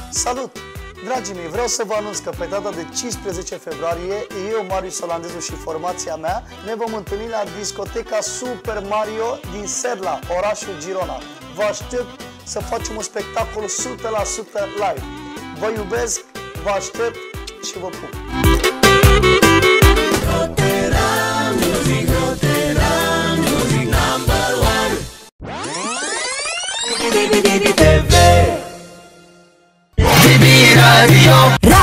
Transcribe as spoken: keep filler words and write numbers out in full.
Salut! Dragii mei, vreau să vă anunț că pe data de cincisprezece februarie, eu, Marius Olandezu și formația mea ne vom întâlni la discoteca Super Mario din Sedla, orașul Girona. Vă aștept să facem un spectacol o sută la sută live. Vă iubesc, vă aștept și vă pup! Radio